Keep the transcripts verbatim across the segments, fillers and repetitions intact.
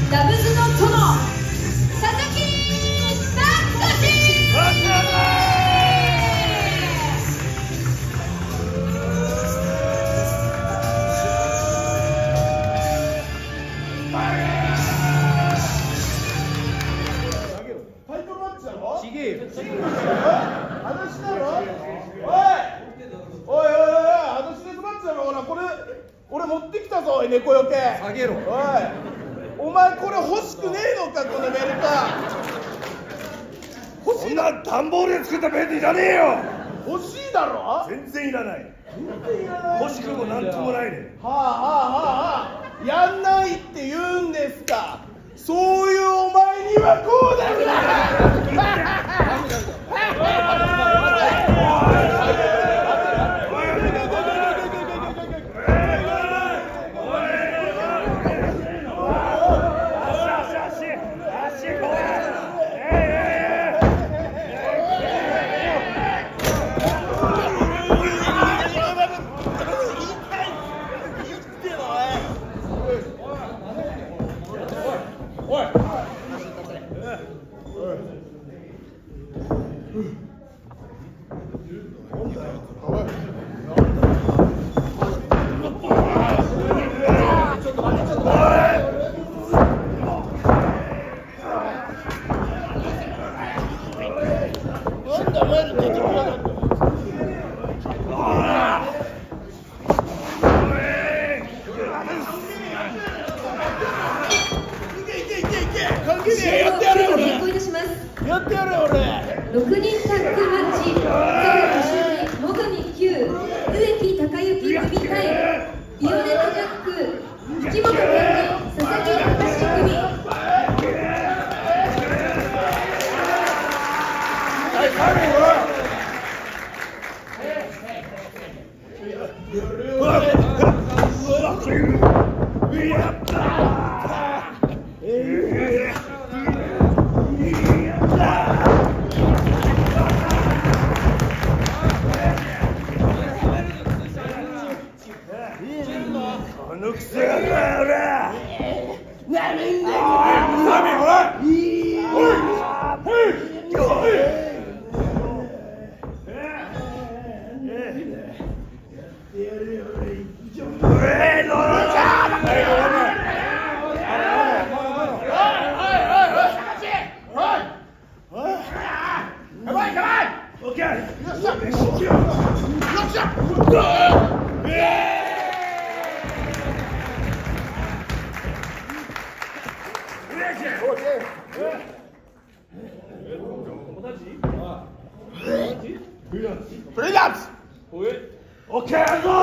ダブズの殿佐々木俺持ってきたぞ、猫よけ。 あげろ。 おい、お前これ欲しくねえのか、このベルト。欲しいな。 段ボールで作ったベルトいらねえよ。 欲しいだろ。 全然いらない。 全然いらない。 欲しくもなんともないね。 はあはあはあはあ、やんないって言うんですか。そういうお前にはこうだよな。やってやるよ俺。やってやるよ俺。 ろくにんタッグマッチ、岡崎修二、野上九、植木孝之組対ビオレットジャック、月本健二、佐々木隆組。 やったこのクソ野郎らなめんなよ。おいおいおいプレイヤーズオッケーやぞ。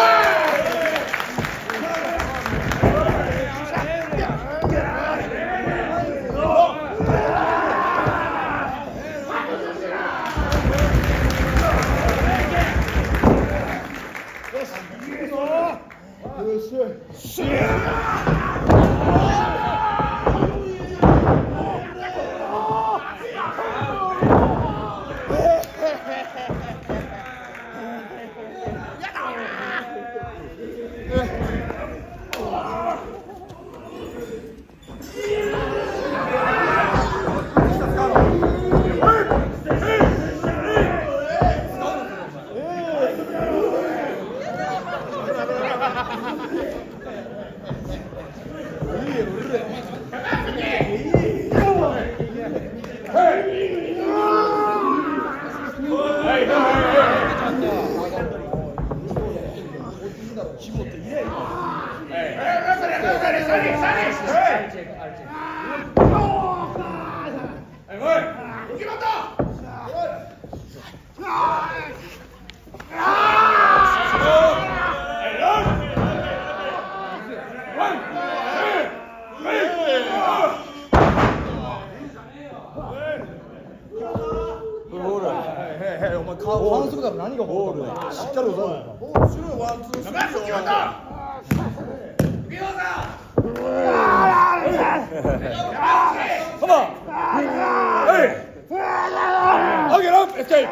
反則だろ。何がボールだ。しっかり押さえろ。ボールしろよ。ワンツースリー。決まった。ビオさん。Come on. Hey. I'll get up. Escape.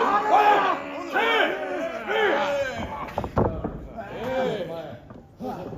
Hey.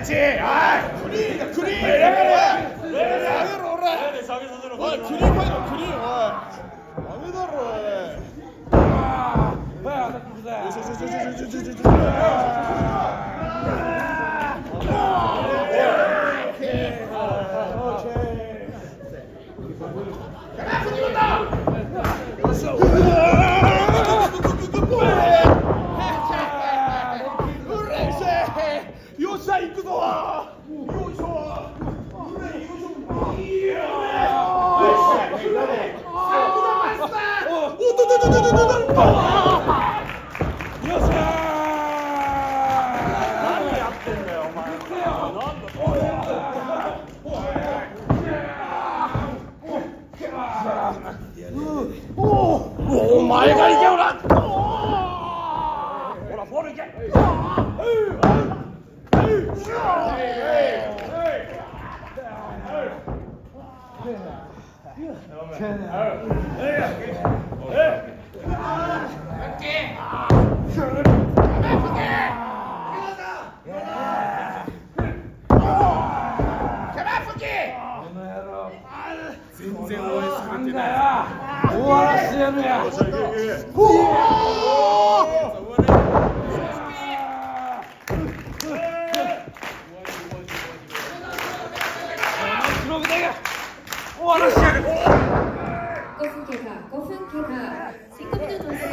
ッチ。はいクリーンだクリーン。下げろ俺。おいクリーンファイトクリーンおい。ダメだろおい。はい当たってください。よしよしよしよしよしよしよし。よっしゃ行くぞ。よいしょ。おっととととととと。よっしゃ。何やってんだよお前。お前が行けよな。ほらフォール行け。全然応援されてない。終わらせてやるや。終わらせてやる。 ごふん経過、ごふん経過。cinco minutos。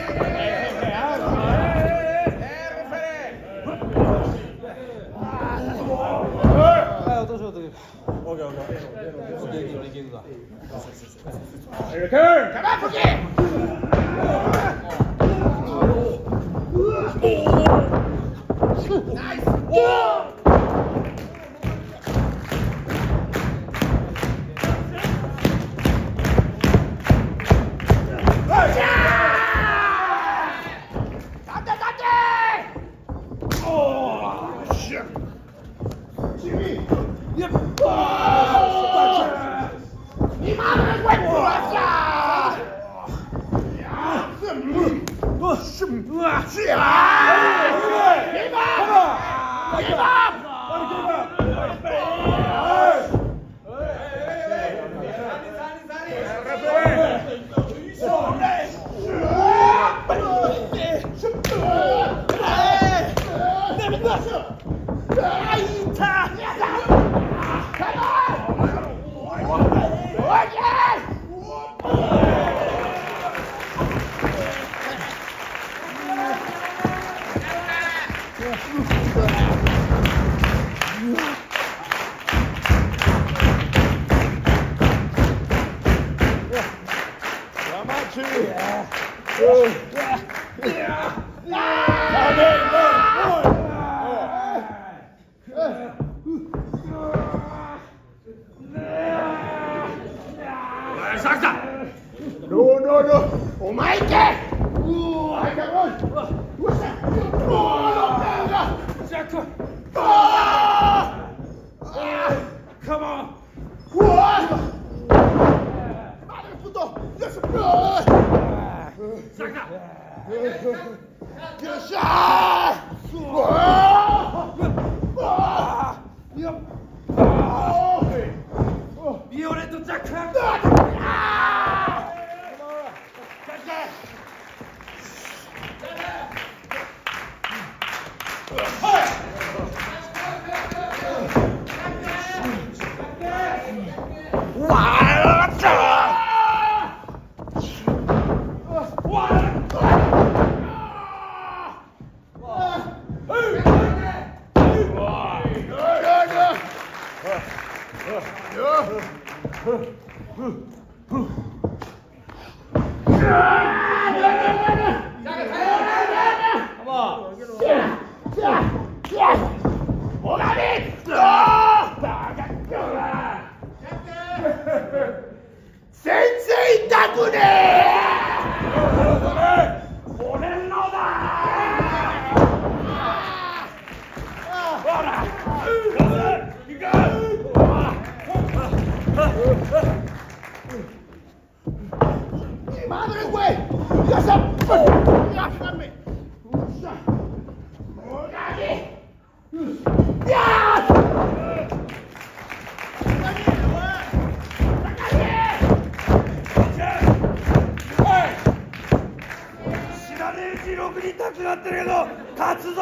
はい、落としようという。オッケーオッケー。オッケーいけるか。 リターン。カバーポケ。ナイス。おー。お前行け。うわ、入ったろ。うわ、おお、ジャック。ああ、カモン。うわ。マルプト。よし。うわ。サカ。よっしゃー。うわ。うわ。よっ。ビオレットジャック。全然痛くねえ。俺のだ。ほら。 選手ろくにんタッグなってるけど勝つぞー。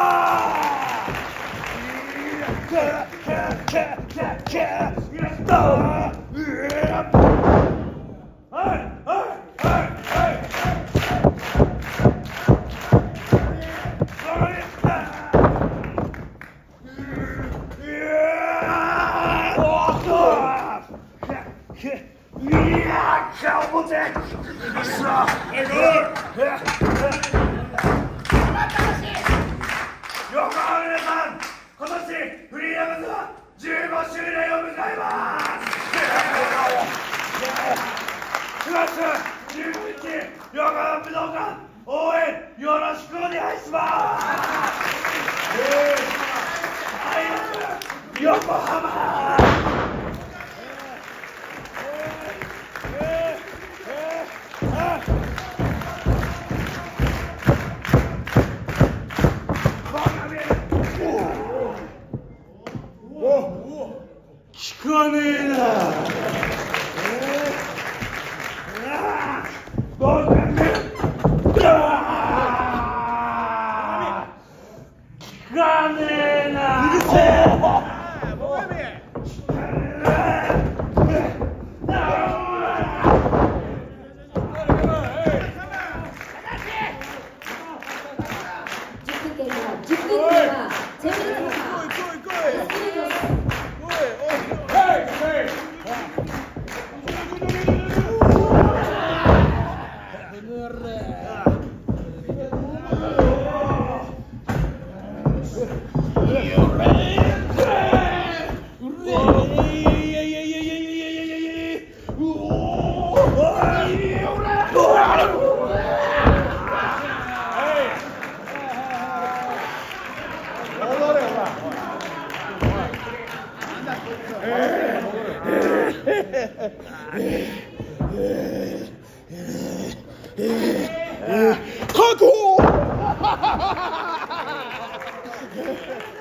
横浜皆さん、今年フリーダムズはじゅうごしゅうねんを迎えます。くがつじゅうごにち横浜武道館応援よろしくお願いします。横浜聞かねえな。ごめんね。聞かねえな。うるせえ。 じゅっぷん経過、じゅっぷん経過、チェンジです。 確保